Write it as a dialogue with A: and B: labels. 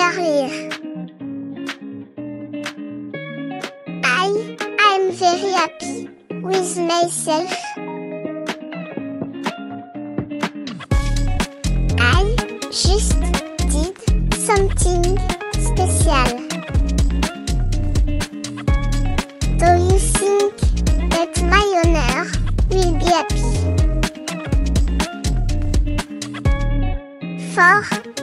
A: parler. I'm very happy with myself. I just did something special. Do you think that my owner will be happy? 4